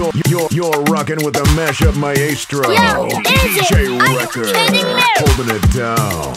You're rocking with the mashup maestro. Yo, DJ Record. Holding it down.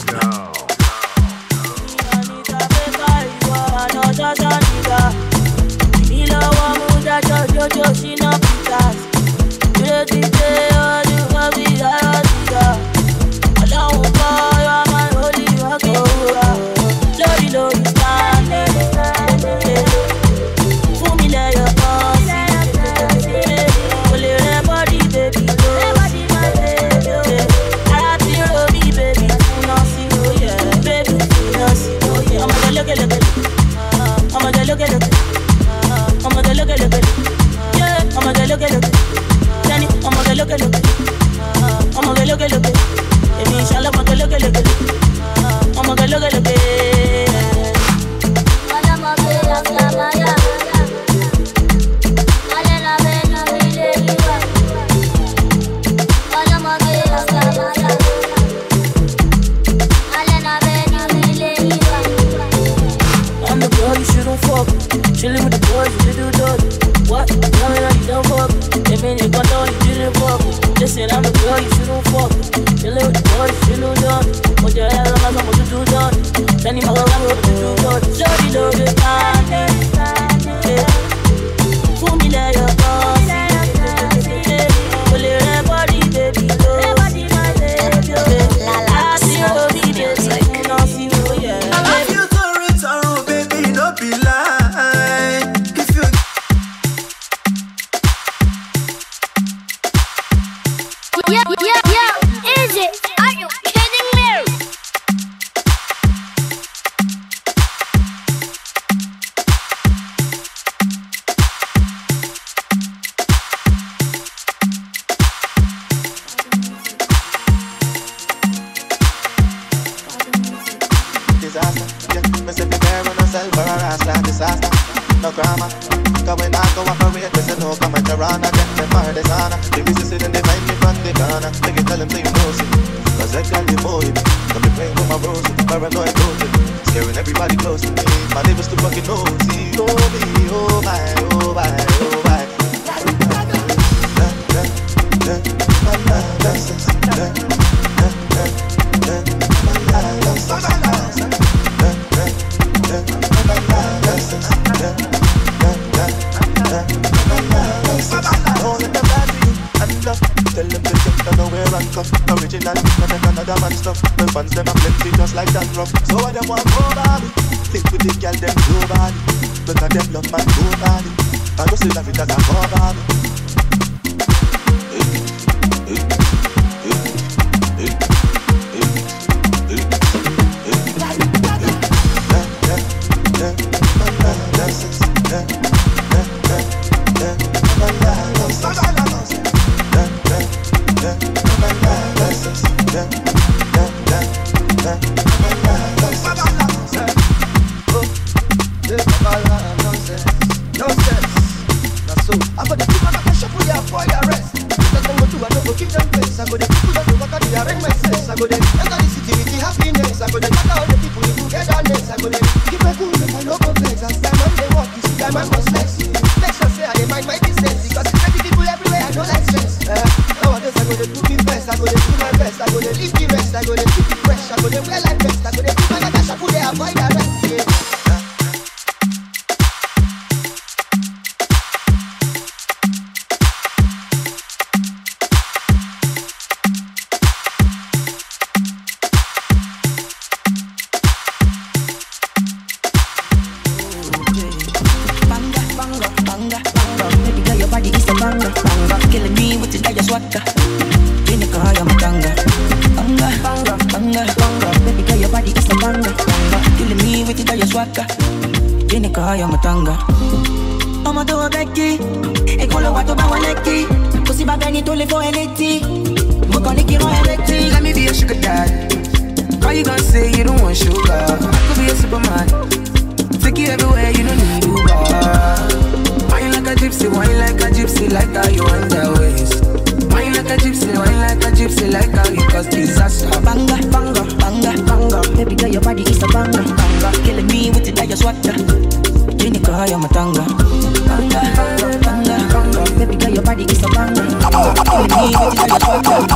Baby girl, your body is a banger. Killing me with it, I just walk down.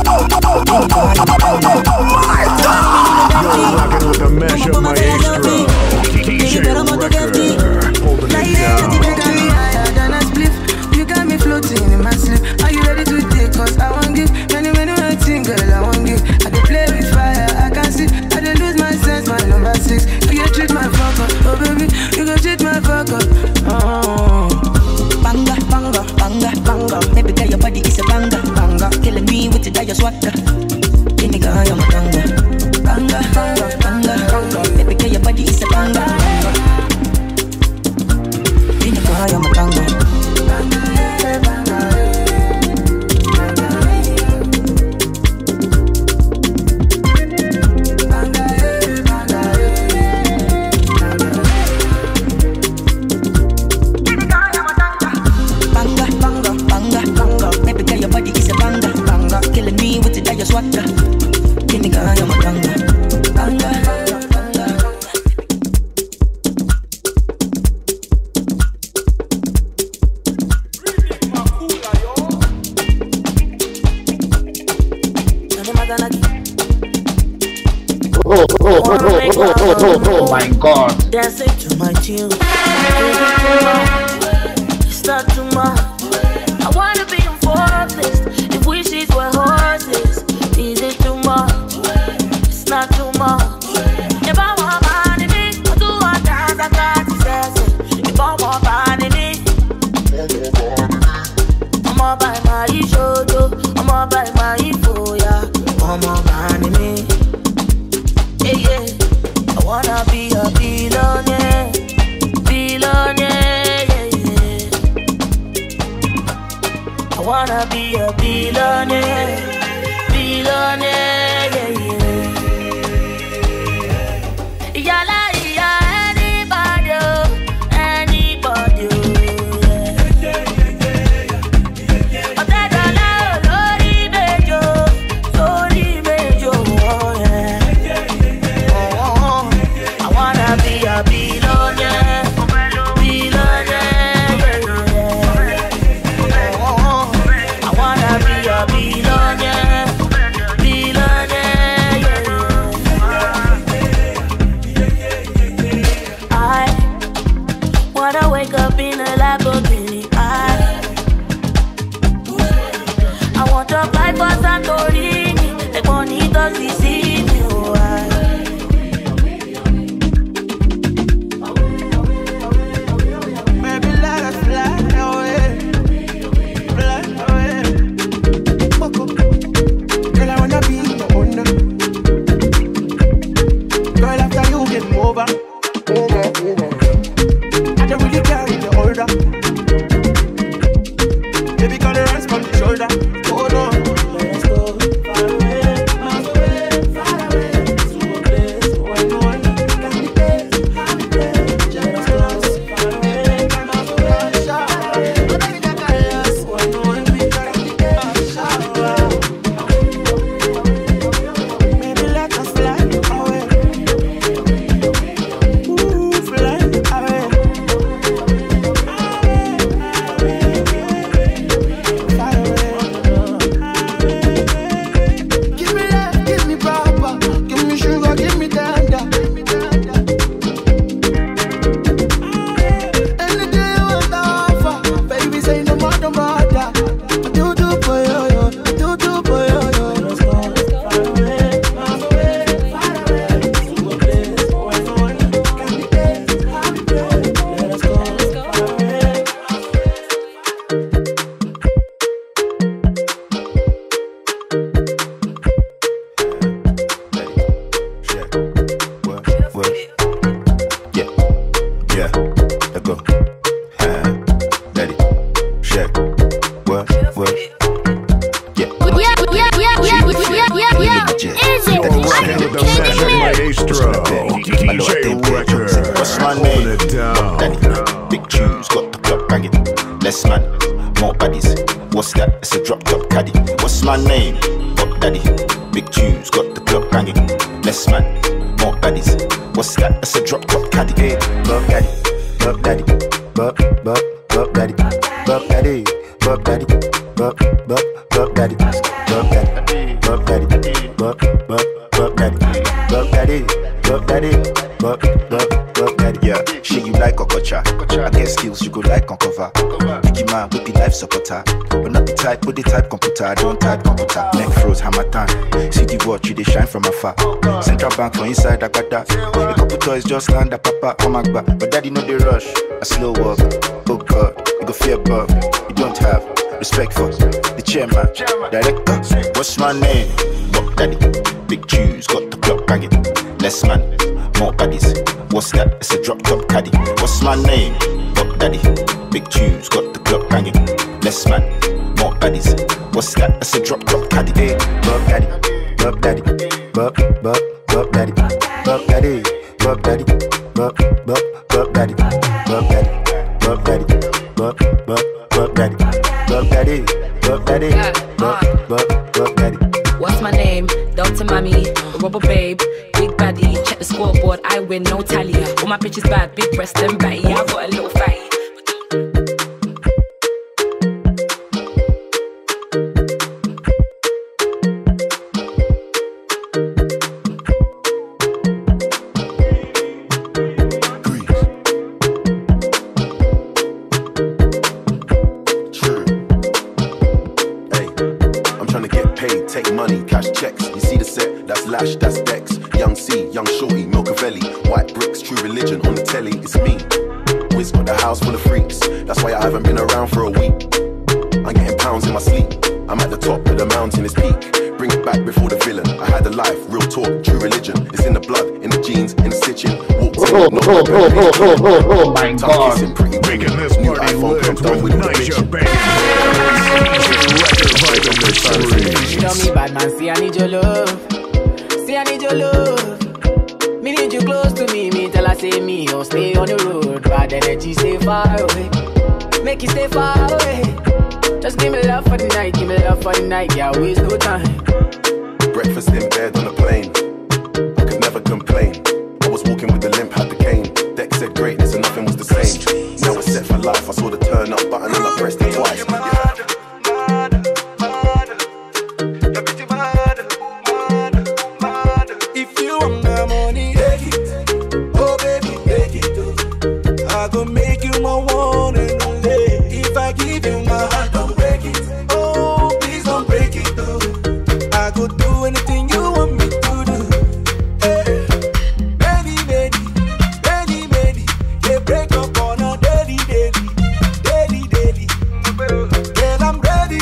You're rocking with the Mashup Maestro. DJ Record. Holding it down. You got me floating in my sleep. Are you ready to take? Cause I won't give many things, girl, I won't give. I can play with fire, I can see. I don't lose my sense, my number 6. You can treat my fuck up, oh baby, you can treat my fuck up. Oh. Banga, banga, banga, banga. Baby girl, your body is a banga, banga. Killing me with the dire swagger. Give me girl, you're my banga. Banga, banga, banga, banga. Baby girl, your body is a banga, banga. Give me girl, you're my banga. Swagger, give me girl, you're my banga, banga, banga. Oh my God! Dancing to my tune. It's not too much. I wanna be in forest. If wishes were horses. Is it too much? It's not too much. If I want money, I do what I got to say. If I want money, I'm all by my shoulder. I'm all by my foya. I'm all money. Yeah, yeah. I wanna be a billionaire. Billionaire, yeah, yeah. I wanna be a billionaire. Billionaire, yeah, yeah. Yala, yeah, anybody, anybody, yeah. Otedala, lori bejo, yeah. Oh, I wanna be a billionaire, billionaire, yeah, yeah. Oh, I wanna be a billionaire. Wake up in a Lamborghini. I want to fly for Santorini. Like bonitos see me. Baby, let us fly away. Fly away. Girl, I wanna be your owner. Girl, after you get over. Really carry the order. Baby, girl, the rest on the shoulder. Oh no, let's go far away, miles away, far away, to a place where no one can be there. Just close, far away, miles away, shower. Oh, baby, that careless, where no one can be there. Shower. Baby, let us fly away. Ooh, fly away. What's my name? Danny. Big tunes, got the club banging. Less man, more baddies. What's that? It's a drop top caddy. What's my name? Pop Daddy. Big tunes, got the club banging. Less man, more baddies. What's that? It's a drop top caddy. Hey, Pop Daddy, Pop Daddy, Pop Daddy, Pop Daddy, Bub daddy, bub daddy, bub daddy, bub daddy, bub daddy, bub daddy, bub daddy. Yeah, shit you like Okocha. I get skills you go like on cover. Biggie man with the life supporter, but not the type with the type computer. I don't type computer. Neck froze, hammer time. See the watch, you they shine from afar. Central bank for inside, I got that. A couple toys just land at papa, come back. But daddy know they rush. A slow walk, oh God, you go fear above. You don't have respect for the chairman, director. What's my name? Buck daddy. Big tunes, got the clock banging. Less man, more baddies. What's that? It's a drop top caddy. What's my name? Buck daddy. Big tunes, got the clock banging. Less man, more baddies. What's that? It's a drop top caddy. Hey, Buck daddy, Buck daddy, Buck daddy, Buck daddy, Buck daddy, Buck daddy, Buck daddy, Buck daddy, Buck daddy, Buck daddy, Buck daddy, Buck daddy. What's my name? Delta Mommy, Rubber Babe, Big Baddie. Check the scoreboard, I win, no tally. All my bitches bad, big breast and batty. I got a little fatty. Take money, cash checks. You see the set, that's Lash, that's Dex. Young C, Young Shorty, Milcavelli. White bricks, True Religion on the telly, it's me. Wiz got the house full of freaks. That's why I haven't been around for a week. I'm getting pounds in my sleep. I'm at the top of the mountain, it's peak. Bring it back before the villain. I had a life, real talk, true religion. It's in the blood, in the jeans, in the stitching. Oh my God. Making this party live with Nisha You know me, bad man, see I need your love. See I need your love. Me need you close to me. Me tell I say me, oh stay on the road. Bad energy, stay far away. Make you stay far away. Just give me love for the night, give me love for the night. Yeah, waste no time. Breakfast in bed on a plane. I could never complain. I was walking with the limp, had the cane. Deck said greatness and nothing was the same. Now we're set for life. I saw the turn up button and I pressed it twice. If you want my money, take it. Oh baby, take it. I go make you my one and only. If I give you my heart, don't break it. Oh, please don't break it. I go do anything you want me to do. Hey, many, they break up on a daily. Girl, I'm ready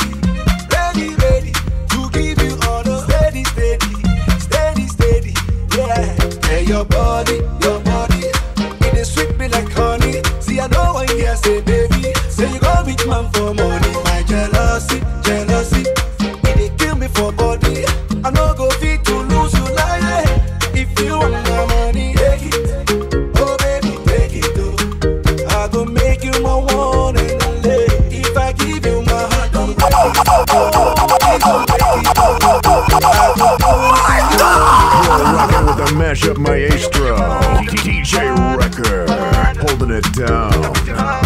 to give you all the steady. Yeah, and your body, it is sweet me like honey. See, I know what you say, baby. Say you go rich man for money. My jealousy, it dey kill me for body. I no go fit to lose you like that. If you want my money, take it. Oh baby, take it. Oh, I go make you my one and only. If I give you my heart, don't break it. Oh, please don't break it. I go do anything. You're rocking with the mashup maestro, DJ Wrecker, holding it down.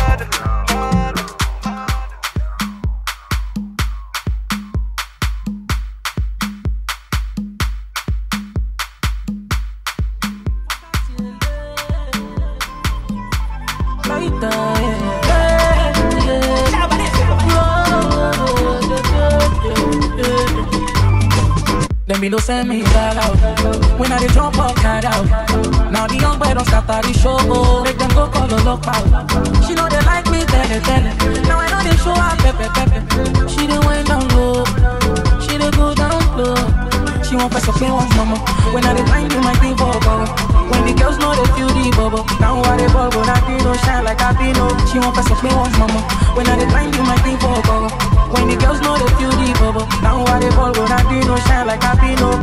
Let me know send me that out. When I dey jump up, cat out. Now the young boy don't scatter the show. Make them go call the lock out. She know they like me, tell it. Now I know they show her pepe. She dey went down low. She dey go down low. She won't press up play once mama. When I dey find you, my thing for bubble. When the girls know they feel the bubble. Now I dey bubble, that thing don't shine like I be no. She won't press up play once mama. When I dey find you, my thing for bubble. When the girls know they feel the bubble. Now I dey bubble, that thing don't shine like I be no.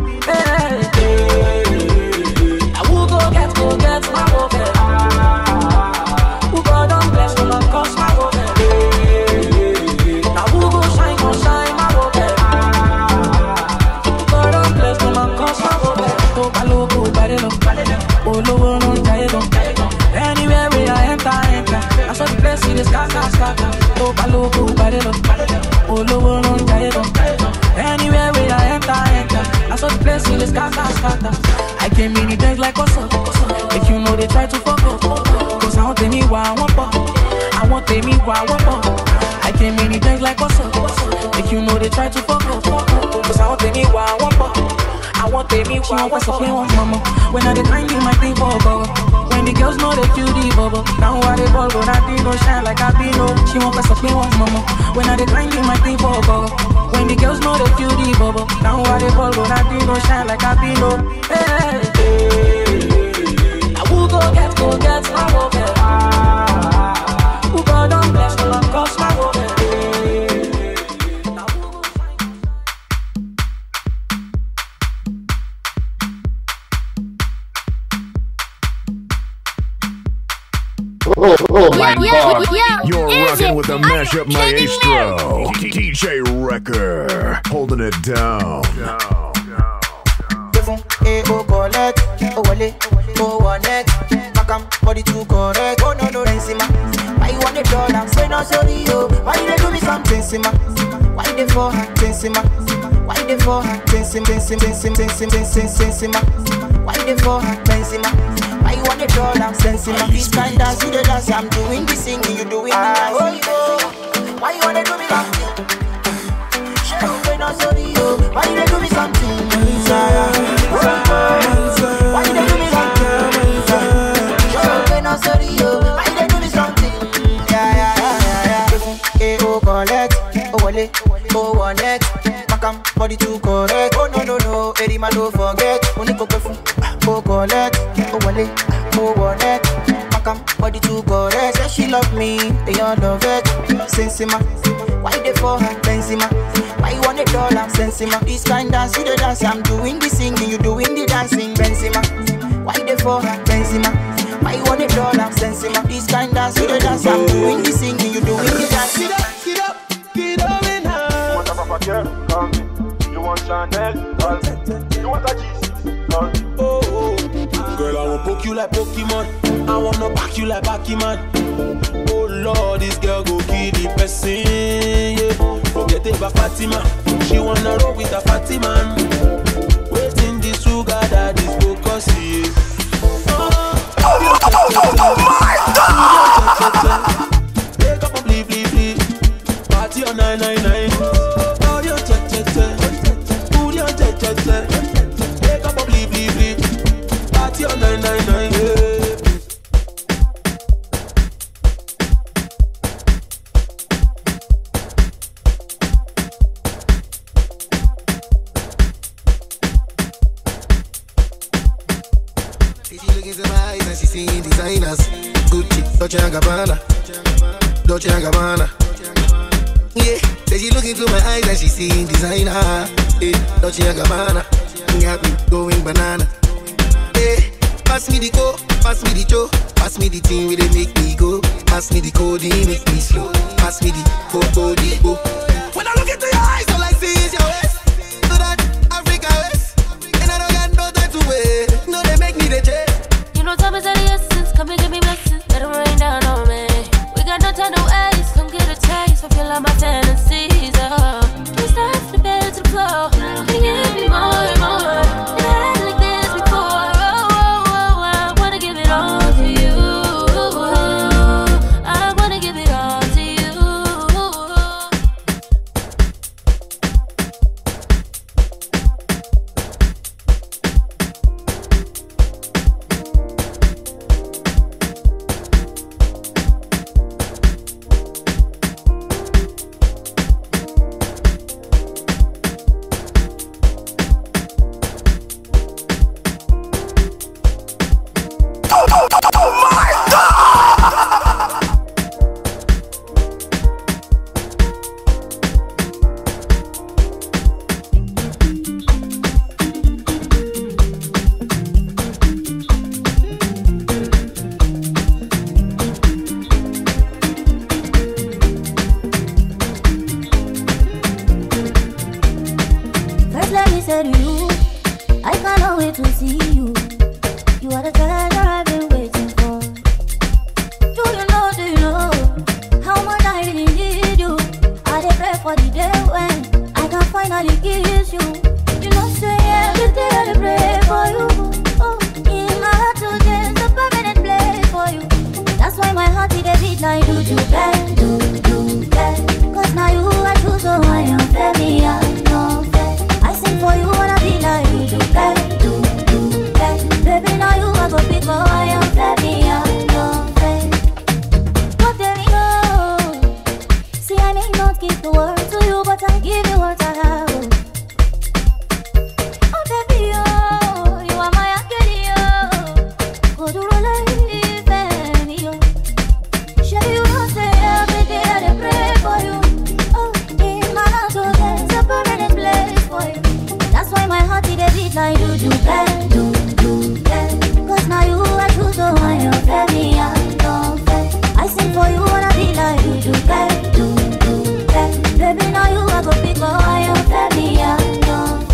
I will go get my bubble. Who God don't bless me, my cause my bubble. I will go shine my bubble. God don't bless me, my cause my bubble. To palo, barelo, oh no, no, jailo. Anywhere where I enter, I saw the place in the sky. To palo, barelo, why I want pop. I want me why I want pop. I came in the bank like what's up? If you know they try to fuck up. Cause I want me why I want pop. I want me why I want pop. Play one mama. When I decline you might think for a bubble. When the girls know they feel the bubble. Now I they ball but I be no shine like I be no. She want us to play one mama. When I decline you might think for a bubble. When the girls know they feel the bubble. Now I they ball but I be no shine like I be no. Hey, hey. I will go get my go get. Who God don't bless the love cause my go get. Oh my God. You're rocking with the mashup maestro, DJ Wrecker, holding it down. Oh, collect, oh, wale, oh, one neck, Macam, body too correct. Oh, no, Sima. Why you want $1? Say no, sorry, yo. Why you they do me something, Sima? Why they for her, Sima? Why they for her, Sima? Why they for her, Sima? Why you want $1? Sima. This kind dance, you the dance, I'm doing this singing, you doing the dance. Why you want to do me something? Say no, sorry, yo. Why you they do me something? Why you they do me something? Say no, sorry, yo. Why you they do me something? Yeah. Oh, collect, oh, wale, oh, one neck, Macam, body too correct. Oh, no, Eddie man don't forget. Only go perfume, oh, collect, oh, wale, oh, one neck, Macam, body too correct. Say she love me, they all love it. Sensima, why they for her, Benzema? Why you want $1? Sensima, this kind dance, you the dance. I'm doing the singing, you doing the dancing. Benzema, why they for her, Benzema? Why you want $1? Sensima, this kind dance, you the dance. I'm doing the singing, you doing the dancing. Get up in her. You want a Papa Girl? Call me. You want Chanel? Call me. You want a Jesus? Call me. Oh. Girl, I won't poke you like Pokemon. I wanna back you like Pokemon. Oh Lord, this girl go kill the person, yeah. Forget about Fatima. She wanna roll with a Fatima. Waiting this sugar that is focus, yeah. Wake up and bleep. Party on 999. Oh, your cha-cha-cha. Ooh, your cha-cha-cha. Wake up and bleep. Party on 999, yeah. Seeing designers, Gucci, Dolce & Gabbana, yeah, say she look into my eyes and she seeing designer, yeah, Dolce & Gabbana, got me going banana, yeah, pass me the co, pass me the cho, pass me the thing where they make me go, pass me the code, make me slow, pass me the co. When I look into your eyes, all I see is your waist, so that Africa waist, and I don't got no time to wait, no they make me the chase. No time is of the essence, come and give me blessings, let them rain down on me. We got no time to waste, come get a taste, I feel like my tendencies, we start from the bed to the floor, you give me more and more, it had like this before, I wanna give it all to you, I wanna give it all to you. That's why my heart it a beat like do do bad, do bad. Cause now you I choose, so I am fair, me I no fair. I sing for you and I be like do bad, do bad. Baby now you I go pick, oh I am fair, me I no fair. But there we go. See I may not give the world to you, but I give you what I have. Oh baby oh, you are my angel oh. Go do roll like me oh. Shall you not say every day I pray for you? Oh, in my heart so there's a permanent place for you. That's why my heart it a beat like do do bad, do bad. Cause now you I choose, so I am fair, me I don't fair. I sing for you and I be like do do bad, do bad. Baby now you I go pick, oh I am fair, me I don't.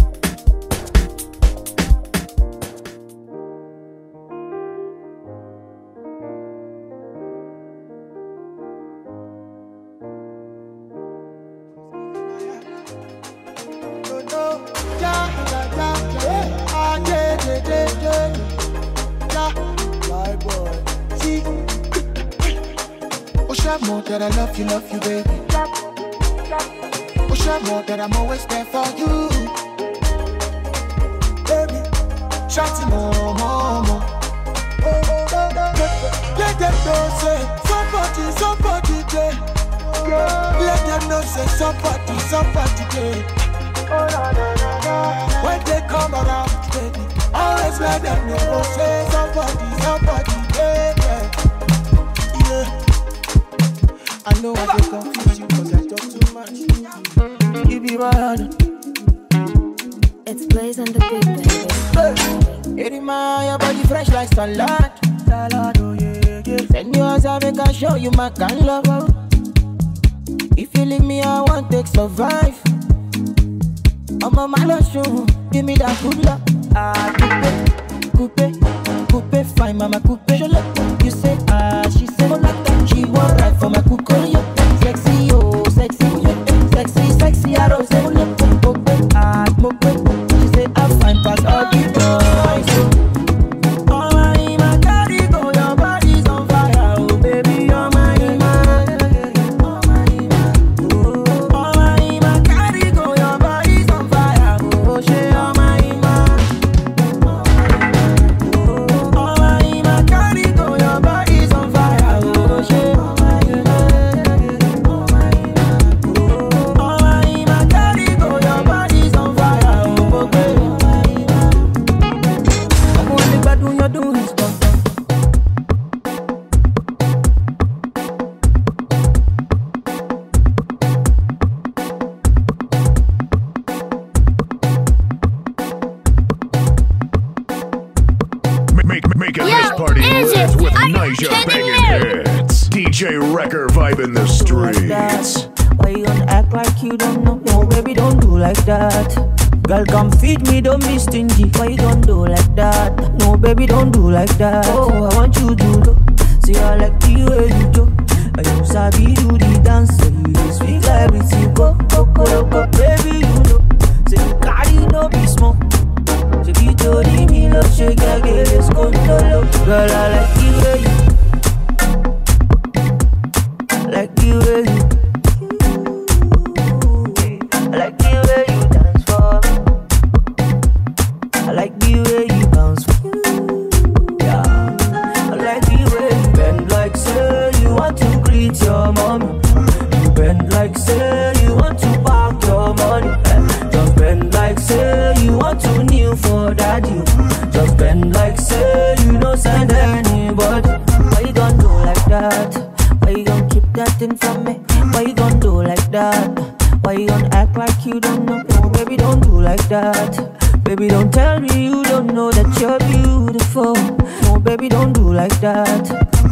More that I love you, baby. Push more that I'm always there for you, baby. Shouting more. Let them know say somebody day. Let them know say somebody day. When they come around, baby, always let them know say somebody day. Yeah. I know I get confused you cause I talk too much. You be my honor. It's Blaze and the Big Baby. Hey, my body fresh like salad. Oh yeah. Send you as I make I show you my kind love. If you leave me, I won't take survive. I'm a malosho, give me that good luck. Coupe, fine mama coupe. You say she said she won't ride for my coupe. Sexy, oh sexy, I don't say she say I find past all the boys. Oh my carry go, your body's on fire, oh baby, you're my oh my carry go, your body's on fire, oh she you're my Making this party lit with Niger banging hits. DJ Wrecker vibing the streets. Why you gonna act like you don't know? No, baby, don't do like that. Girl, come feed me, don't be stingy. Why you gonna do like that? No, baby, don't do like that. Oh, I want you to do. See, I like the way you do. I you sabi do the dance, so you just speak like with you go, baby, you know. Say you carry no be small. Say you told me love, shake like let's go to love. Girl, I like the way you, like the way you. I like the way you dance for me. I like the way you bounce for me. Yeah. I like the way you bend like say you want to greet your mommy. You bend like say you want to park your money. Just bend like say you want to kneel for daddy. Just bend like say you don't send anybody. Why you gonna do like that? Why you gonna keep that thing from me? Why you gonna do like that? Why you gonna act like you don't know? No, baby, don't do like that. Baby, don't tell me you don't know that you're beautiful. No, baby, don't do like that.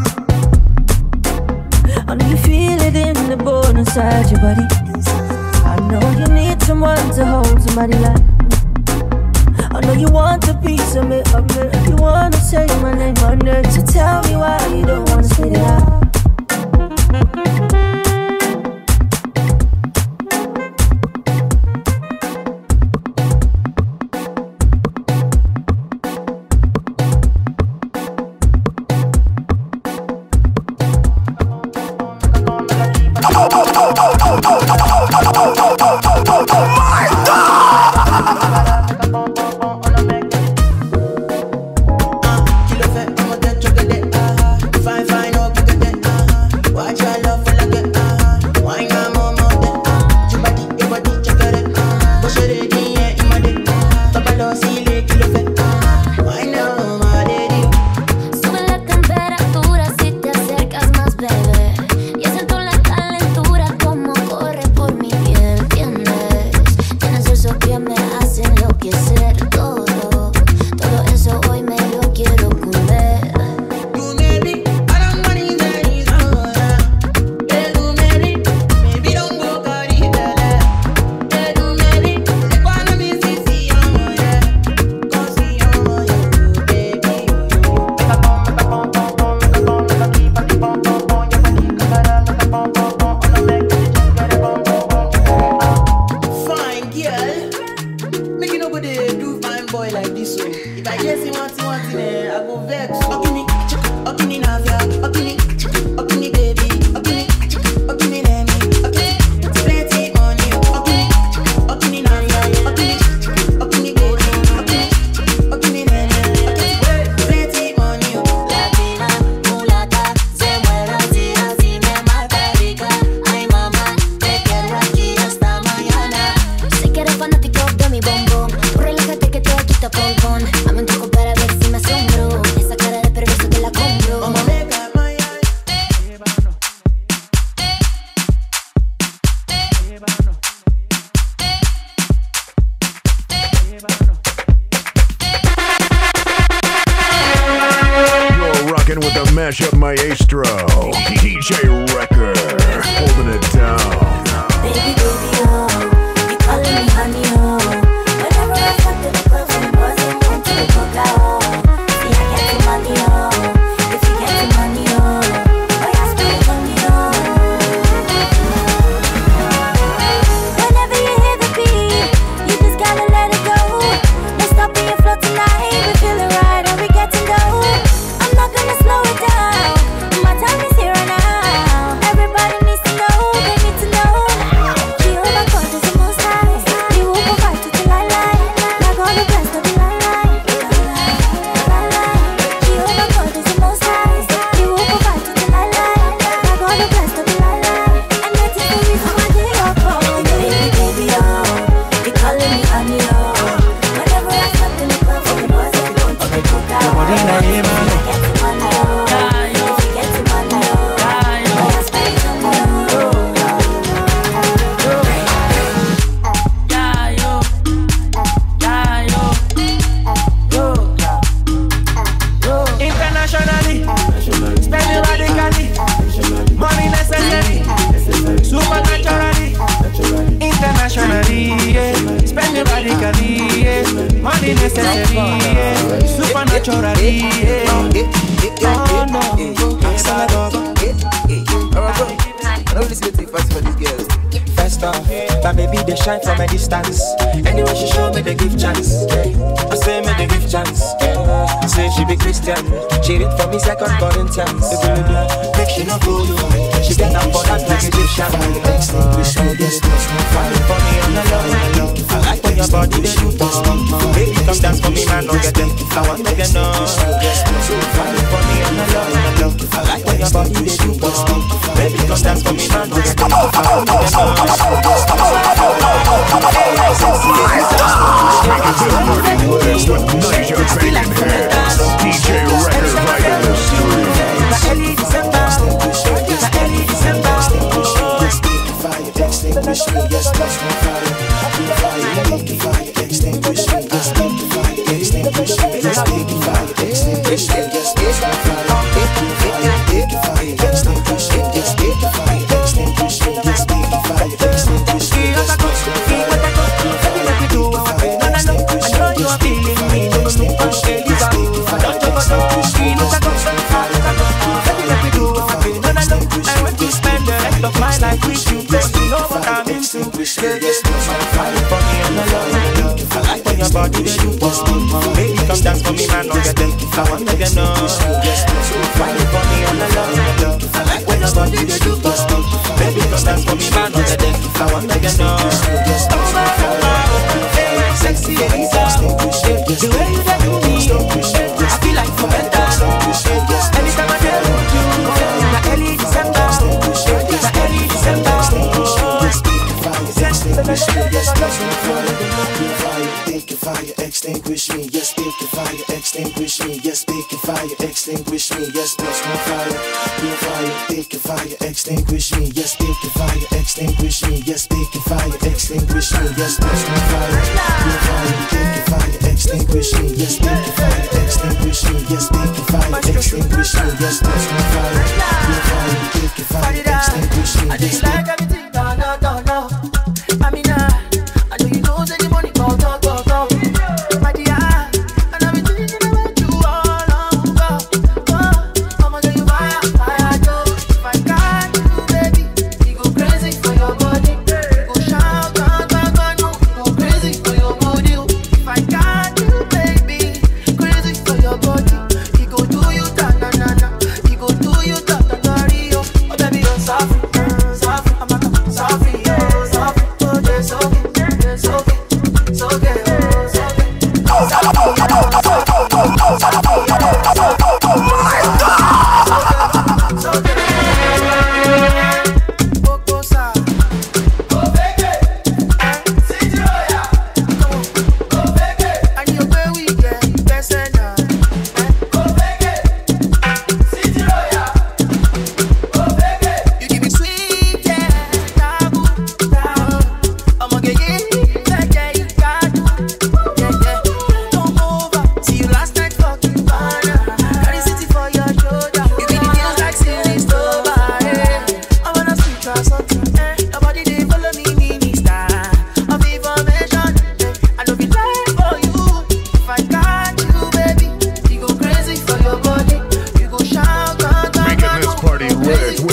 I know you feel it in the bone inside your body. I know you need someone to hold somebody like me. I know you want a piece of me, you wanna say my name. So tell me why you don't wanna spit it out. mashup maestro, DJ Wrecker, holding it down. Baby, baby, oh, you calling me honey, oh. Whenever I fuck in the club, and boys ain't going to the coca, oh. See, I get the money, oh. If you get the money, oh, boy, I spend money, oh. Whenever you hear the beat, you just gotta let it go. Let's stop being flow tonight. We feeling right, and we get to go. I'm not gonna slow it down. My time is here and now. Everybody needs to know, they need to know. Jehovah God is the most high. He will provide you till I lie. Like all the rest of the lie. Jehovah God is the most high. He will provide you till I lie. Like all the rest of the lie. And that is the reason why they all call me baby, baby, oh. They calling me honey, oh. Whenever I step in the club, the boys are going to the coca. If you get the money, oh. If you get the money, oh. Boy, I spend money, oh. Internationally, spending radically, money necessary, supernaturally. Internationally, yeah. Spending radically, yeah. Money necessary, yeah. Supernaturally, yeah. Oh no, I don't listen to first for these girls. First off, my baby they shine from a distance. Anyway she show me they give chance. I say me they give chance. Say she be Christian. She read for me second Corinthians. Make she no go you. She get up for that like Egyptian. Find for me on the love. I like when your body they do. Baby come dance for me man, no get them. I want to get no. Find for me on the love. I like when your body they do. Baby come dance for me man, no get them. I want to get no. DJ Wrecker right in the street. Extinguish me, yes, that's my fire. Fire, extinguish me, yes, fire, extinguish me, yes, fire, extinguish me, yes, fire, fire, extinguish me, yes, fire, extinguish me, yes, fire, extinguish me, my life with you, cause you know what I'm into. Yes, fire for me on the love. I like when your body they do. Baby, come dance for me, man, don't get them. I want to get no. Fire for me on the love. I like when your body they do. Baby, come dance for me, man, don't get them. I want to get no. Sexy Elisa, the way you do me, I feel like for better. Anytime I get with you, na early December. Extinguish me, yes, fire, extinguish me, yes, fire, extinguish me, yes, bless my fire, fire, extinguish me, yes, fire, extinguish me, yes, fire, extinguish me, yes, bless my fire, fire, extinguish me, yes, fire, extinguish me, yes, fire, extinguish me, yes, bless my fire, fire, extinguish me, I just like everything, no. I mean, I know you know that the money go. My dear, and I've been thinking about you all along. I'ma get you fire, if I got you, baby, you go crazy for your body. You go shout, you go crazy for your body. If I got you, baby, crazy for your body. You go do you, you go do you, oh baby.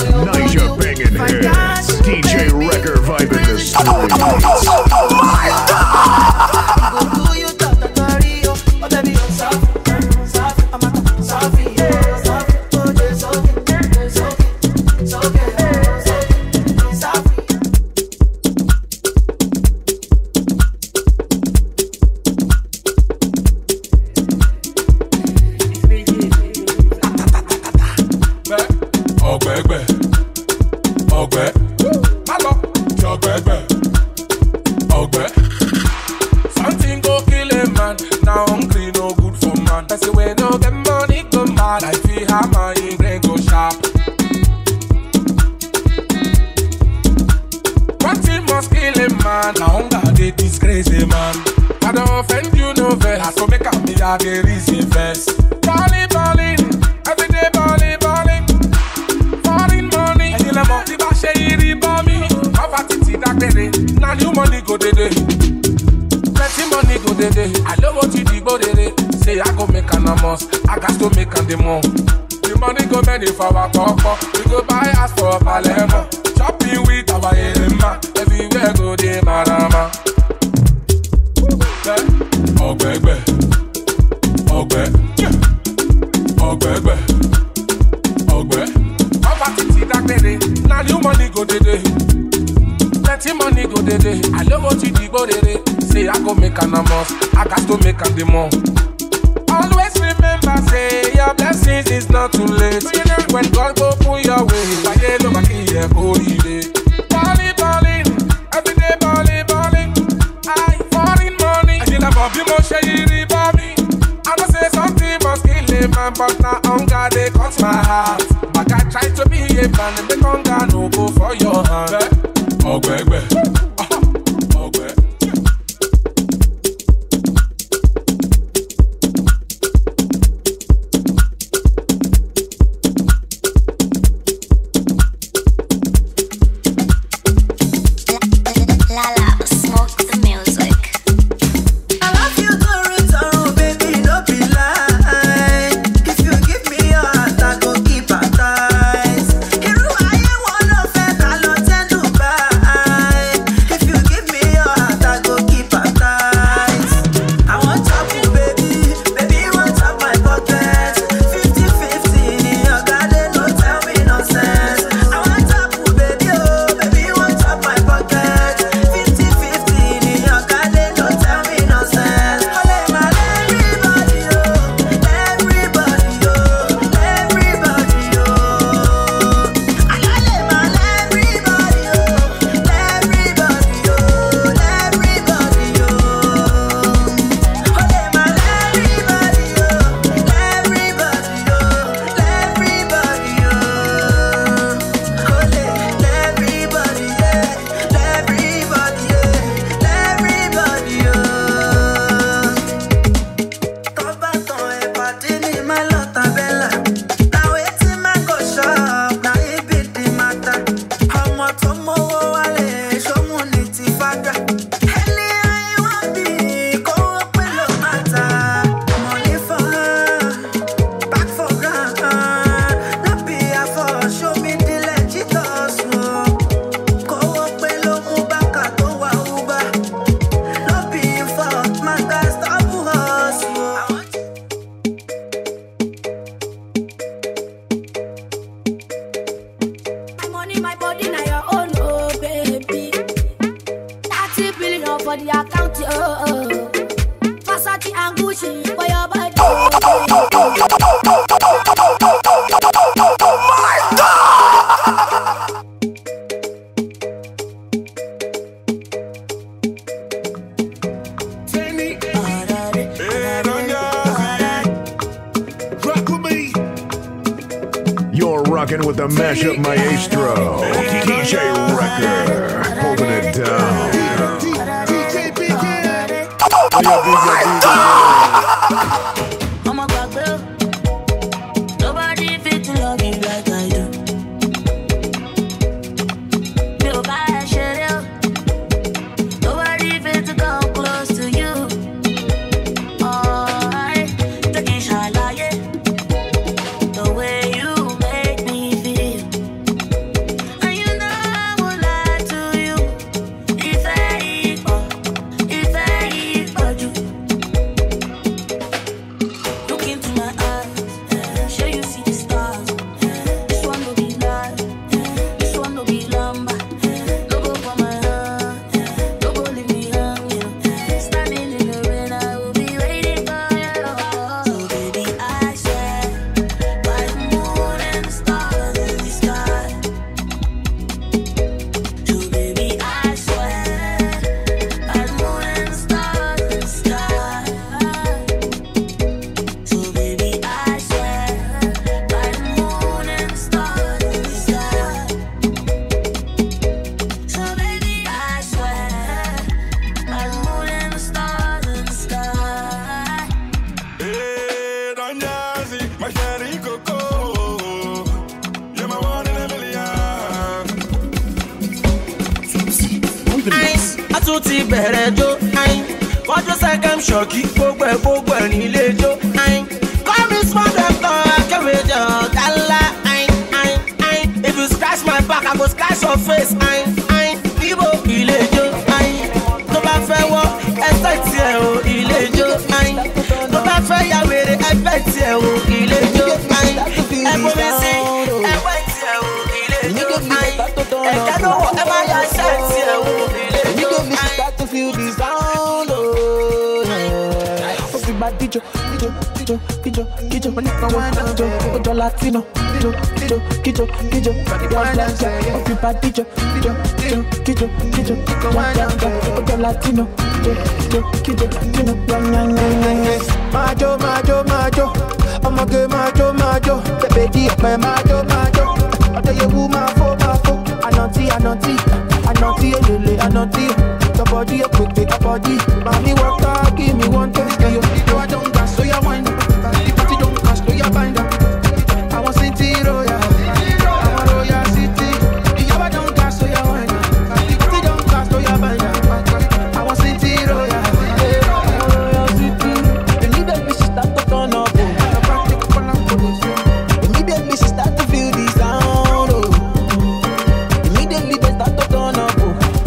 Niger banging hits. DJ Wrecker vibing the streets. Something go kill a man. Now hungry no good for man. That's the way no get money go mad. I feel hammer in brain go sharp. One thing must kill a man. Now hunger they disgrace a man. I don't offend you no vex. So make up me a the reason first. Balling, balling, every day balling, balling. Foreign money, and you let me the bash iri bombi. Poverty that day, now new money go day. Plenty money go day. I know what you dig, but say I go make an amos. I got to make an demo. The money go many for our talk. We go buy us for Palermo. Shopping with our elema. Everywhere go de marama. Ogbegbe, ogbe, ogbegbe, ogbe. Poverty that day, now new money go day. Plenty money go day. I know what you dig, but say I go make an amos. I got to make an demo. Always remember, say your blessings is not too late. When God go put your way, why you no make it go easy. Balling, balling, every day balling, balling. I foreign money, I never be more shady bombi. I don't say something must kill a man, but now hunger they cut my heart. But I try to be a man, and the hunger no go for your hand. Ogbegbe, ogbe. Rocking with the mashup maestro, DJ Wrecker, holding it down. DJ BK. I'm a black girl. Nobody fit to love you like I do. Feel bad, shit out. Nobody fit to come close to you. Alright, taking shot like it. The way you make me feel. tún ti bẹ̀rẹ̀ jó. Kọjú sẹ́kẹ̀m ṣọ̀kì gbogbo ẹ̀ nílé jó. Call me small doctor, akẹ́wéjọ kálá. If you scratch my back, I go scratch your face. Ibo ilé jó. Tó bá fẹ́ wọ́ ẹsẹ̀ tiẹ̀ o ilé jó. Tó bá fẹ́ ya wèrè ẹgbẹ́ tiẹ̀ o ilé jó. Ẹ̀bùn mi sí ẹgbẹ́ tiẹ̀ o ilé jó. Ẹ̀jẹ̀ ló wọ̀ ẹ má ya ẹsẹ̀ tiẹ̀ o ilé jó. Start to feel the sound, oh yeah. Everybody jo, when it's no one jo, ojo Latino, kijo. Everybody jo, ojo Latino, kijo. Majo, ọmọge majo, baby ọpẹ majo. Ọdẹ yewu ma fo, ananti, elele, ananti. Your body a quick, your body. Mommy water, give me one taste. You know I don't gas, so you wine. The party don't gas, so you bind up. I want city royal, I want royal city. You know I don't gas, so you wine. The party don't gas, so you bind up. I want city royal, royal city. Immediately she start to turn up, immediately she start to feel the sound, immediately they start to turn up.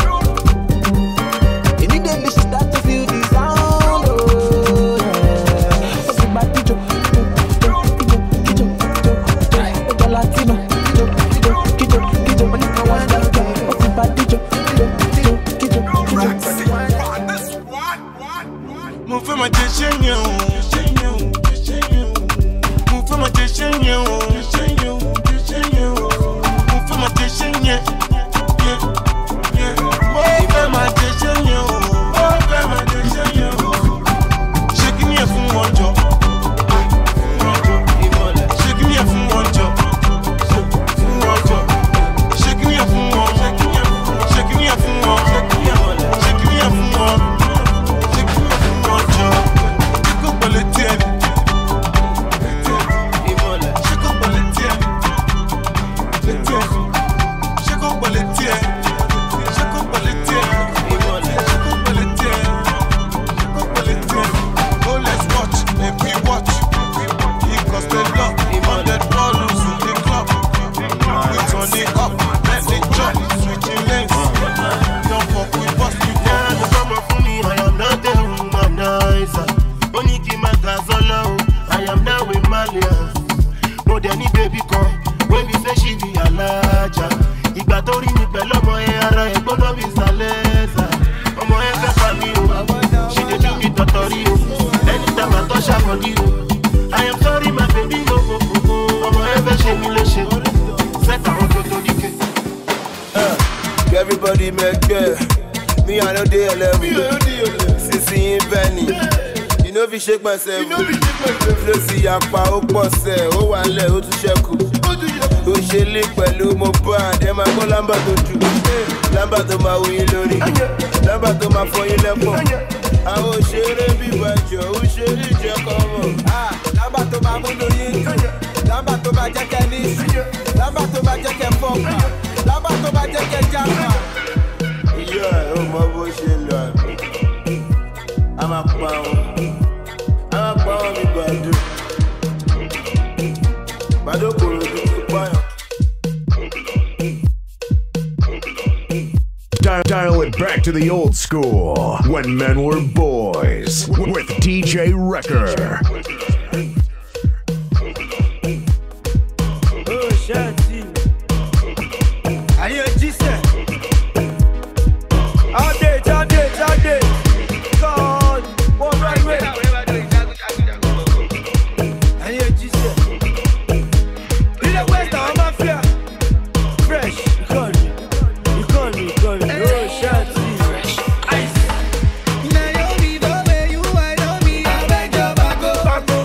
Everybody make me I know they love me. Sissy in Benny. You know if you shake myself. Flossy yakpa o pose o wa le o tu sheku. O se le pẹ̀lú mo band e ma go lamba to ju. Lamba to ma wi lórí. Lamba to ma fo yin lepon. A o ṣeré bí bajo o ṣeré je komo. Lamba to ma mu lórí. Lamba to ma jẹ́ kẹ́ ní. Lamba to ma jẹ́ kẹ́ fo. Lamba to ma jẹ́ kẹ́ japa. Yeah, o mo bo ṣe lọ. Ama pa wọ́n. Ama pa wọ́n mi gbadu. Gbadu koro du pa yan. Dial it back to the old school when men were boys with DJ Wrecker. Oh, Shanti. Are you decent? All day. God, one right way. Are you decent? In the West, I'm mafia. Fresh, you call me. Oh, Shanti. Fresh, ice. Now you be the way you I know me. I beg your back.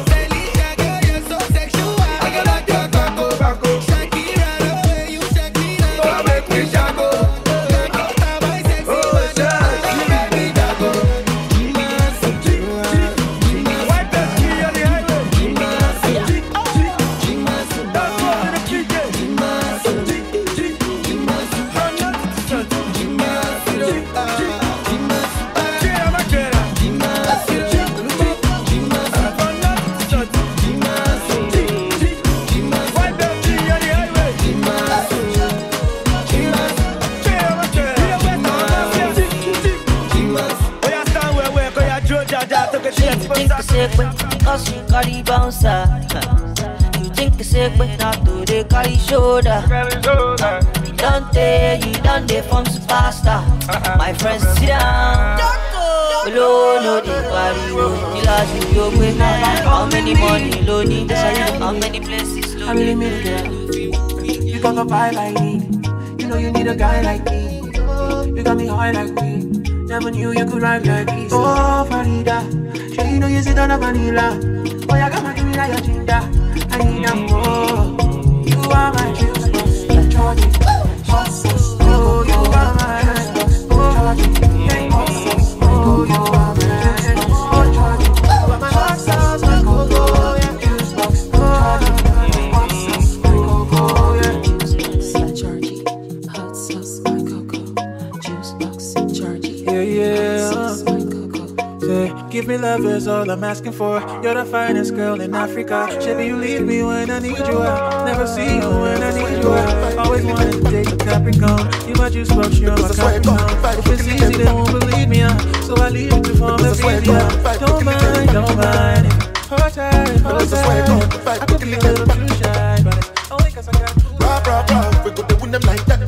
You think the sick way, cause you carry bouncer. You think the sick way, not to they carry shoulder. You don't they from superstar. My friends sit down. Hello, no, they carry you. How many money loading? How many places loading? I really mean it, you got a vibe like me. You know you need a guy like me. You got me high like me. Never knew you could ride like this. Oh, Farida, sure you know you sit on a vanilla. Oh, you got my give me like your ginger. I need a more. You are my juice box, charge it. Oh, you are my juice box, charge it. Oh, you are my juice box, charge it. You are my hot sauce, my cocoa, yeah. Juice box, charge it. Hot sauce, my cocoa, yeah. Charge it. Hot sauce, my cocoa. Juice box, charge it. Yeah. Give me love is all I'm asking for. You're the finest girl in Africa. Should you leave me when I need you out? Never see you when I need you out. Always wanted to take a Capricorn. You my juice box, you're my Capricorn. If it's easy, they won't believe me out. So I leave it to form the video. Don't mind. Hold tight. I could be a little too shy, but it's only cause I got Rah, we go to win them like that.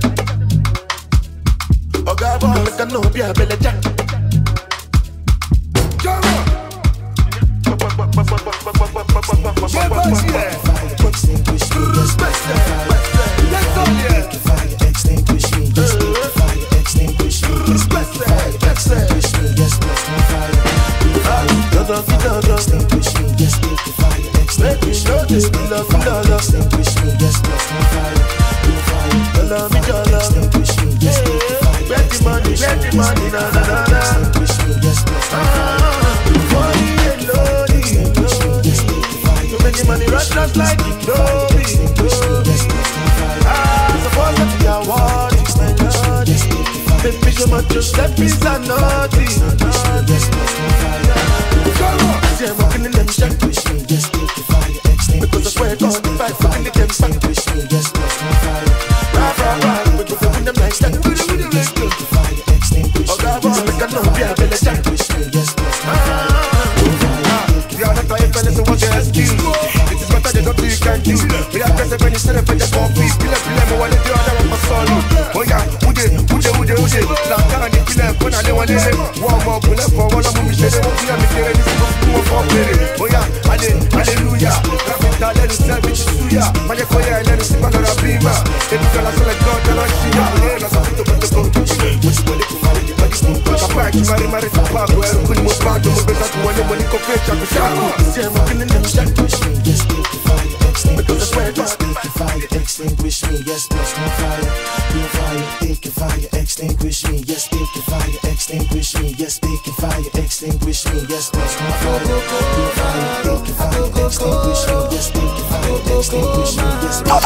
Oh God, make a no be a belly jack. Money rush just like it baby, so much just left me so naughty. See, I'm walking in them shack. Because I swear God, if I fucking them back. Rah, we go win them like that. Oh God, boy, make a no be a belly jack. You are not a fellas, so what's your excuse? It is better than nothing you can do. We are present when you set up for the coffee. Pile, me want to do other one for solo. Oh yeah, ude. Lantana ni pile, when I live on it. Warm up, pull up for one of me. Say they won't be a me, they need to go for play. Oh yeah, hallelujah. Rafita, let us serve it to ya. Maya koya, let us sing another prima. They do tell us like God, tell us she ya. Let us have to go. What's the money to marry the body? Come back, marry to park. Where we couldn't move back to move better to one money compare. See, I'm walking in them shack. Because I swear God, extinguish me, yes, there's no fire. No fire, they can fire, extinguish me, yes, they can fire, extinguish me, yes, they can fire, extinguish me, yes, there's no fire. No fire, they can fire, extinguish me, yes, they can fire, extinguish me, yes, there's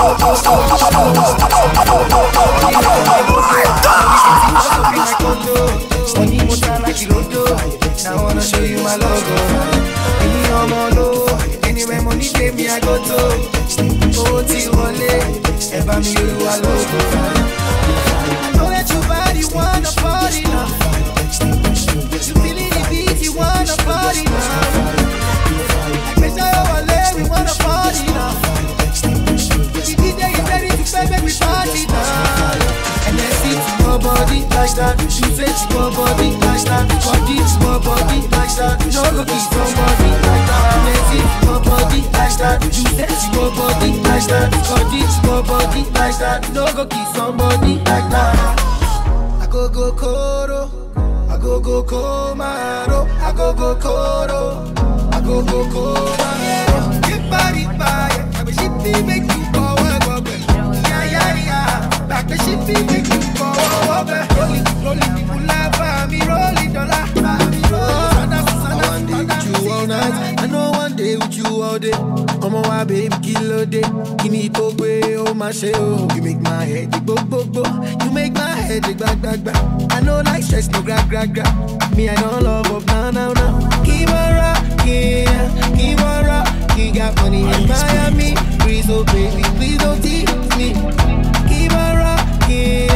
I wanna show you my logo. Any logo, anywhere money take me, I go to. Oh, T-Wale, ever me you a logo. I know that your body wanna party now. You feeling the beat, you wanna party now. Like Mr. Wale, we wanna party now. The DJ is ready to play, make me party now. And then see to your body like that. You say to your body like that. Body to your body like that. No go kiss somebody like that. And then see to your body like that. You say to your body like that. Body to your body like that. No go kiss somebody like that. I go Koro, I go Komaro, I go Koro, I go Komaro. Get body by it, I'm a shitty make you go away. Yeah. Back the shit, make you go over. Rolling, people laugh, me rolling dollar. I one day with you all night, I know one day with you all day. I'm on my baby, kill a day. Give me to way, oh my shit, oh. You make my head go. You make my head back. I know like stress, no grab. Me, I don't love up now. Keep on rocking. Got money in Miami. Please, oh baby, please don't tease me. Keep on rocking.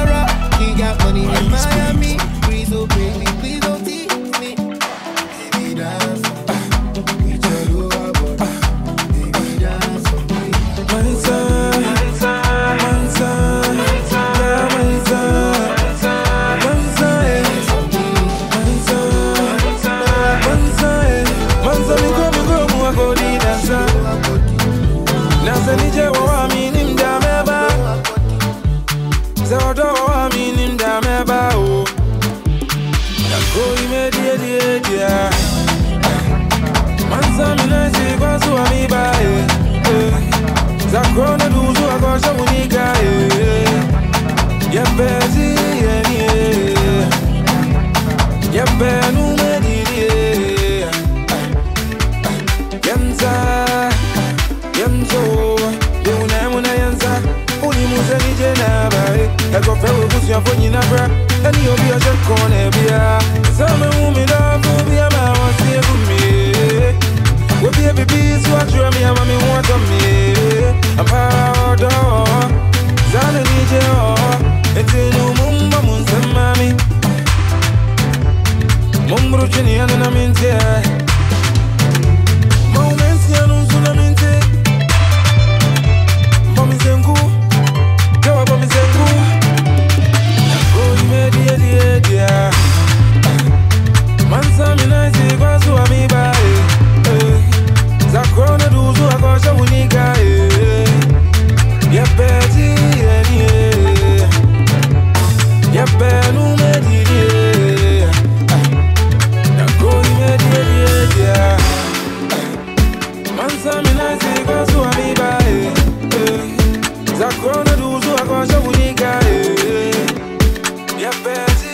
Got money in Miami. Please, oh baby, please don't tease me. Baby, I go fair with Busia for you never. And you'll be a jerk on every year. Some women love will be a man wants to see me. We'll be a baby, so I dream me, and mommy wants me. I'm proud of Zana need you. It's a new mumba munsa mami. Mumbru chini and I'm in there. Moments here, no tsunami. Mommy Zengu, go up, Mommy Zengu. Oh, you made the idea. Mansa, nice, go to me by. Zakrona do so I go show Nika. Yeah, Betty, yeah, Benu made it. Now go, you made the idea. Mansa, nice, go to me by. Zakrona do so I go show Nika. Yeah, Betty.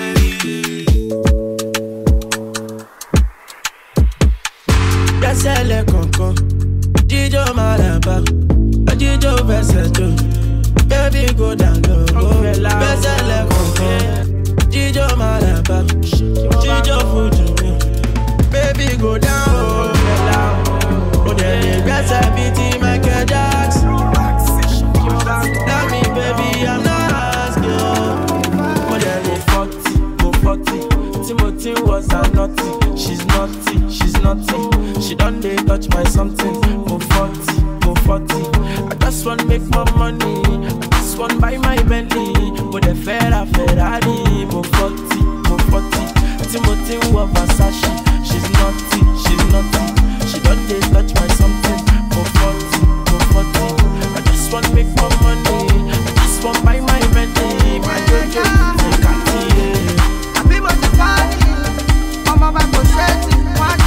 Sele Coco, Jijo Malaba, Jijo Vesato, baby go down low. Sele Coco, Jijo Malaba, Jijo Fuju, baby go down. Oh, then that's a pity, Michael Jackson. Tell me, baby, I'm not asking. Oh, then go 40. Timothy was a naughty. She's naughty, she's naughty. She done they touch my something. Go 40. I just want make more money. I just want buy my Bentley. But the Ferrari. Go 40. Timothy was Versace. She's naughty, she's naughty. She done they touch my something. Go 40. I just want make more money. I just want buy my Bentley. My Jojo, my Cartier. I be what the party. I'm about to share it.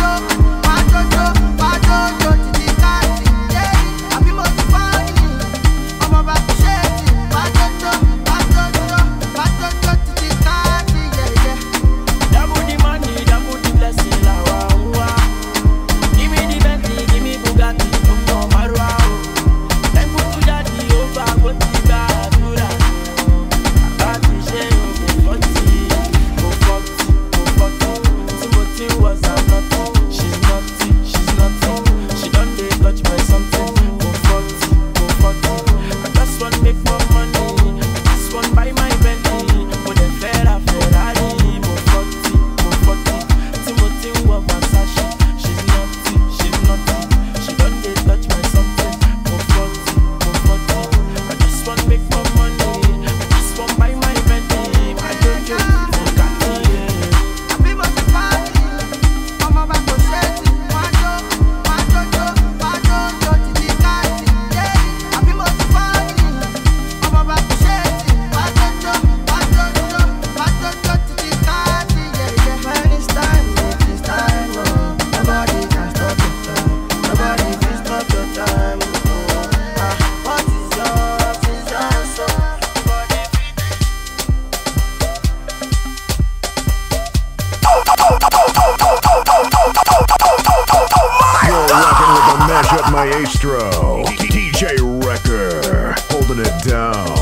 Maestro, DJ Wrecker, holding it down.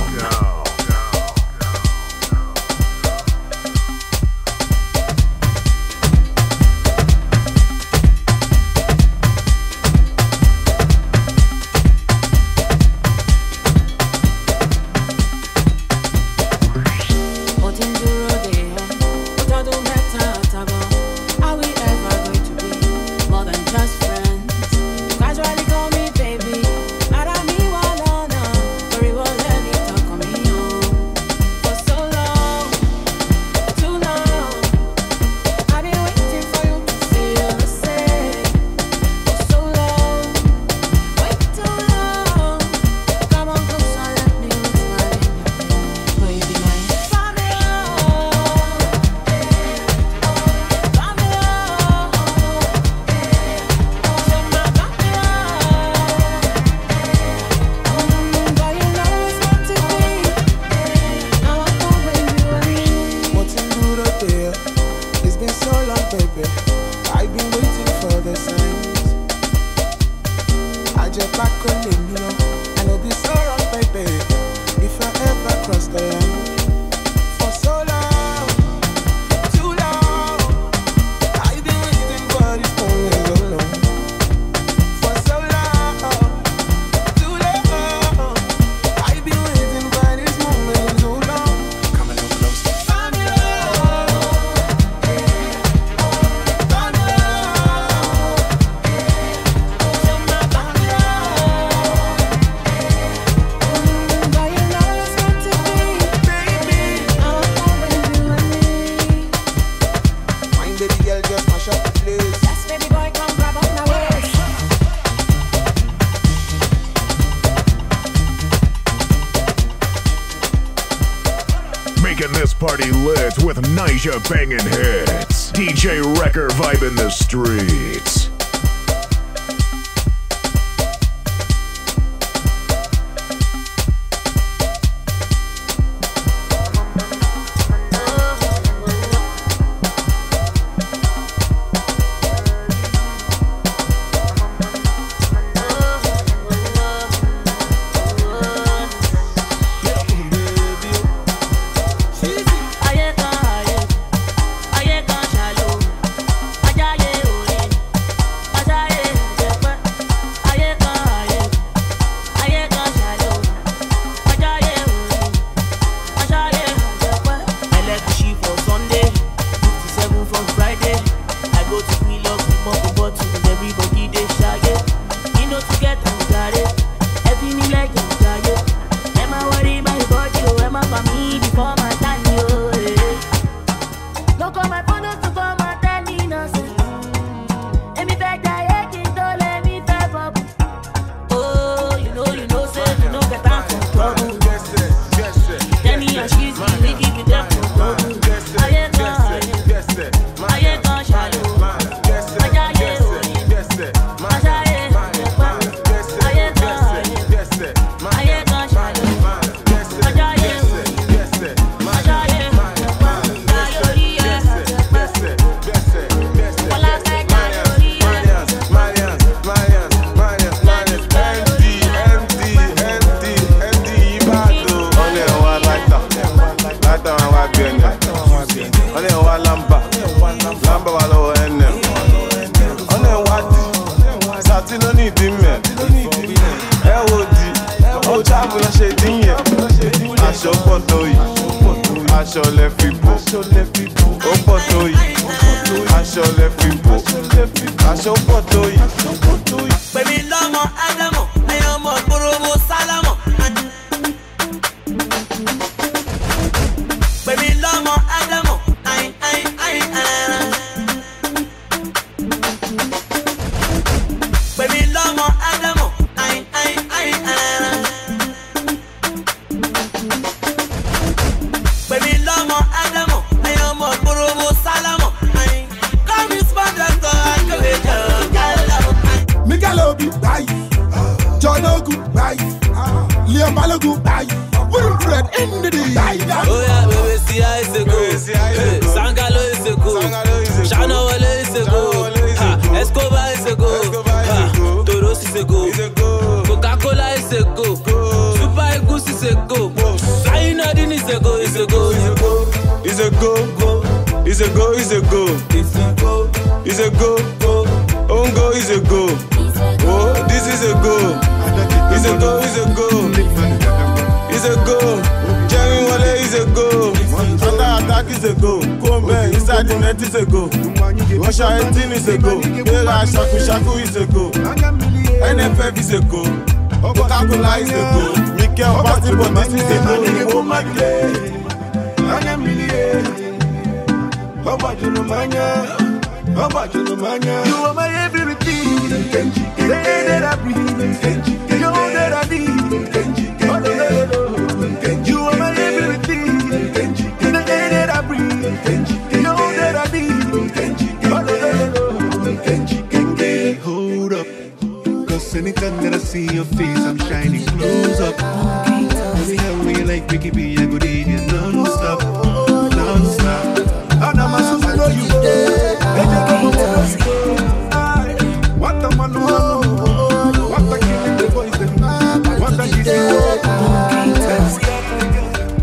Are we ever going to be more than just friends? Casually call me baby. across the line. For so long, too long, I've been waiting for this moment so long. For so long, too long, I've been waiting for this moment so long. Come a little closer. Find me baby girl, just mash up the place. Yes, baby boy, come grab on my waist. Making this party lit with Nyjah banging hits. DJ Wrecker vibing the streets. You are my everything. The air that I breathe. You all that I need. You are my everything. The air that I breathe. You all that I need. Hold up. Cause anytime that I see your face, I'm shining close up. Tell me like Ricky B, I go date you non-stop. Non-stop. And I'm a super know you go. What the man what the killing the boys them. What the kiss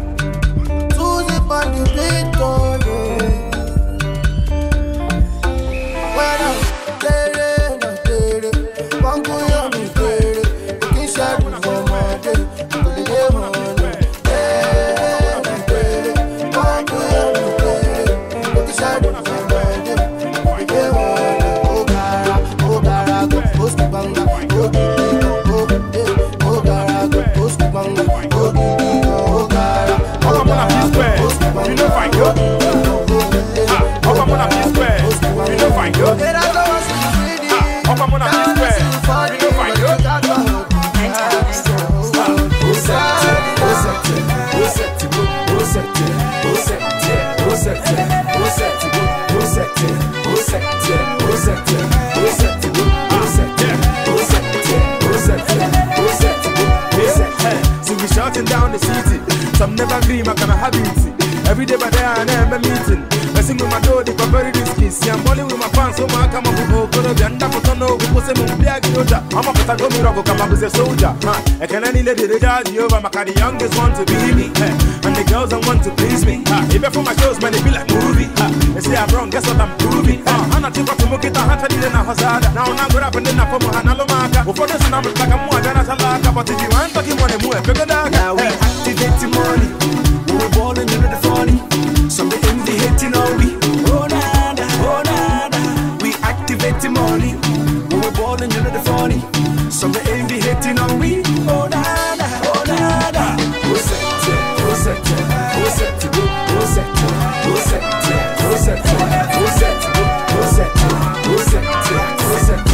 can dream, I can have it. Every day by day I never meeting. Messing with my door, they are very risky. See, I'm balling with my fans, so I come up with no good. I'm not going to know who was a soldier. I'm a Patagonia rock, come up with a soldier. I can any lady they judge you over. My the youngest want to be me, and the girls don't want to please me. Even for my shows, man, they be like movie. They say I'm wrong, guess what I'm proving. I'm not taking to look at the heart and then I was out. Now I'm good up and then I come on Hanalomaka. Before this, I'm like I'm more than a salaka. But if you ain't talking money, move, now we activate the money. We're balling into the funny. Some they envy hating on we. Oh nada, oh nada. We activate the money. We're balling into the funny. Some they envy hating on we. Oh nada, oh nada. Who's it? Who's it? Who's it? Who's it? Who's it? Who's it? Who's it? Who's it? Who's it? Who's it?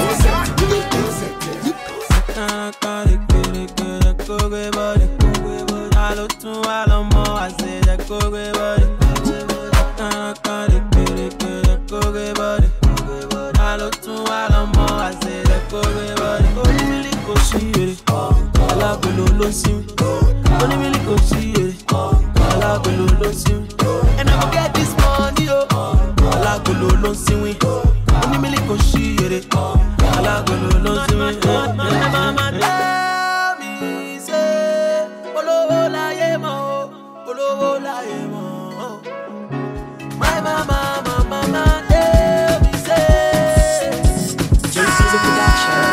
And I will get this money, oh. I like to see we. Only me like she it. I like to see me. Mama tell me say, olo la yemo, olo la yemo. My mama tell me say. JC's a production.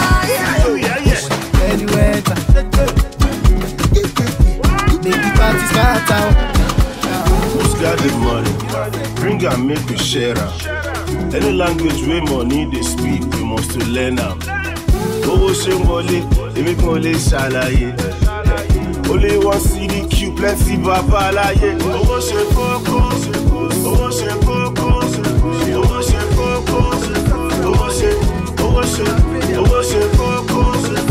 Anyway, baby party start out. Who's got the money? Bring and make we share am. Any language wey money dey speak, we must to learn am. Owó ṣe ń wọlé, èmi kan lè ṣàlàyé. Only one CDQ, plenty bàbá láyé. Owó ṣe kókó, owó ṣe kókó, owó ṣe kókó, owó ṣe kókó, owó ṣe kókó,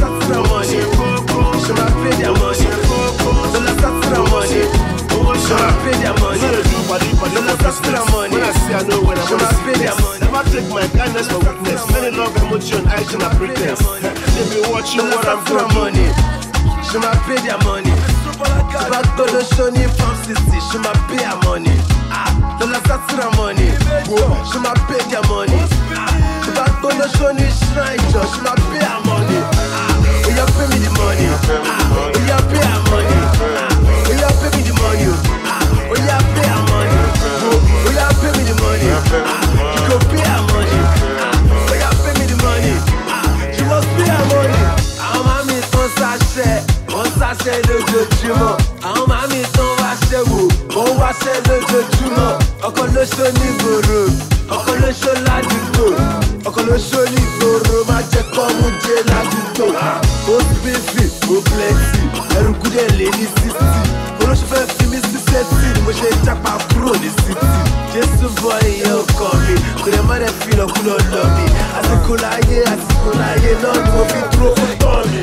ṣe máa pay their money. Dọ́là sátúrà money. Ṣe máa pay their money. Dọ́là sátúrà money. When I say I know when I wanna pay their money. Never take my kindness for weakness. Many love emotion, I cannot pretense. They be watching what I'm doing. She ma pay their money. Back to the Shoni from City. She ma pay her money. Dollar Satura money. She ma pay their money. Back to the Shoni Shrine Church. She ma pay her money. Will you pay me the money? Will you pay her money? Will you pay me the money? Will you pay her money? Will you pay me the money? You go pay her money. Will you pay me the money? She must pay her money. Our mommy don't sachet. Wọ́n ṣàṣẹ lójoojúmọ́, àwọn màmí tó ń wáṣẹ́ wò, wọ́n wáṣẹ́ lójoojúmọ́. Ọkọ ló ṣó ní gbòòrò, ọkọ ló ṣó ládùúgbò, ọkọ ló ṣó ní gbòòrò, má jẹ́ kọ́ mú jẹ́ ládùúgbò. Ó bífì, ó plenty, ẹrù gúdẹ̀ lé ní 60. Olóṣù fẹ́ fi mí sí sẹ́tì, ni mo ṣe jápa kúrò ní city. Jésù bọ́ iye ọkọ mi, kò lè má dẹ̀ fi lọ́kúlọ̀ lọ mi. Àsìkò láyé náà ni mo fi dúró fún tọ́ mi.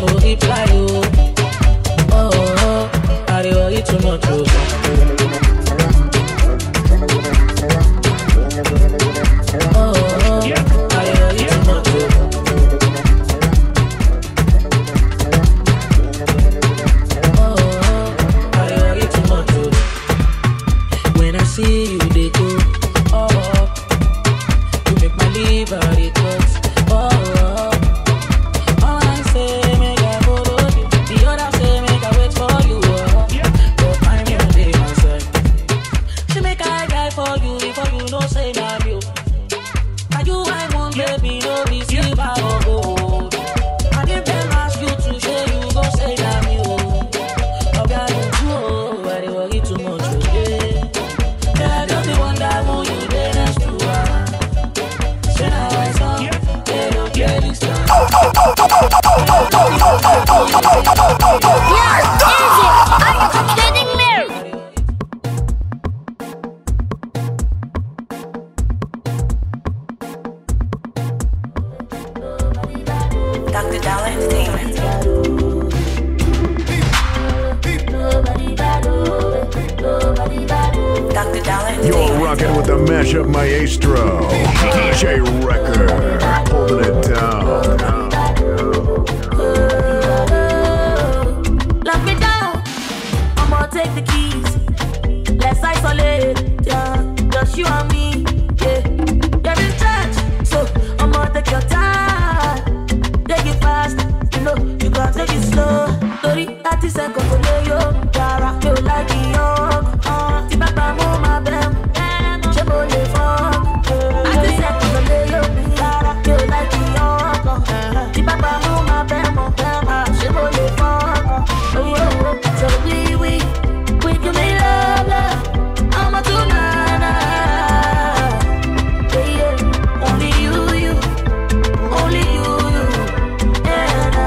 no reply, oh. Oh, oh, I dey worry too much, oh. See you, they go. Oh, you make my liver it cuts. Oh, I say make I follow you. The other say make I wait for you. But I'm your day, my son. She make I die for you before you know say now you. Are you I want baby no be silver or gold. And if them ask you to share you go say now you. Oh, God, you I dey worry too much. Dr. Dollar Entertainment. Dr. Dollar Entertainment. You're rocking with the mashup maestro, DJ Wrecker, holding it down. Lock me down, I'ma take the keys. Let's isolate, yeah, just you and me, yeah. You're in charge, so I'ma take your time. Take it fast, you know, you gotta take it slow. 30 seconds to lay your cara. You like it young, ti baba mo ma bem, je mo le fun. 30 seconds to lay your cara. You like it young, ti baba mo ma bem, je mo le fun. So we can make love, I'm a tonight. Yeah, only you, only you, and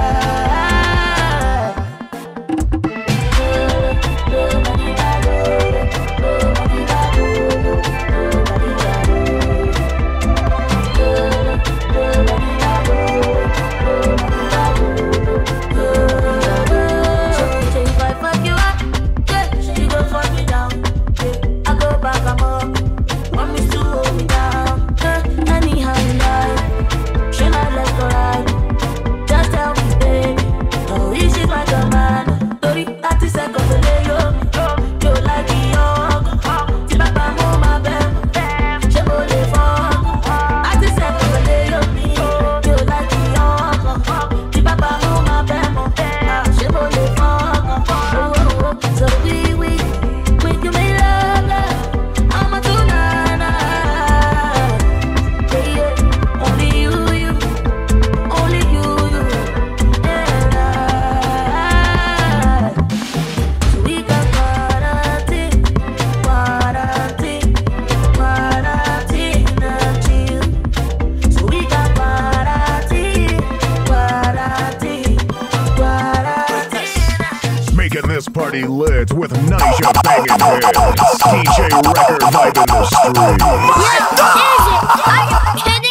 This party lit with Nisha banging hits. DJ Wrecker vibing the street. Yeah, is it? Are you kidding?